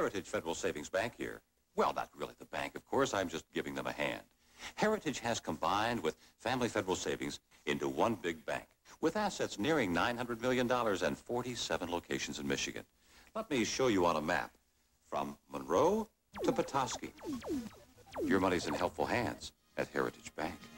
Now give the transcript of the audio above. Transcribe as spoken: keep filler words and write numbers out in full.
Heritage Federal Savings Bank here. Well, not really the bank, of course. I'm just giving them a hand. Heritage has combined with Family Federal Savings into one big bank with assets nearing nine hundred million dollars and forty-seven locations in Michigan. Let me show you on a map. From Monroe to Petoskey. Your money's in helpful hands at Heritage Bank.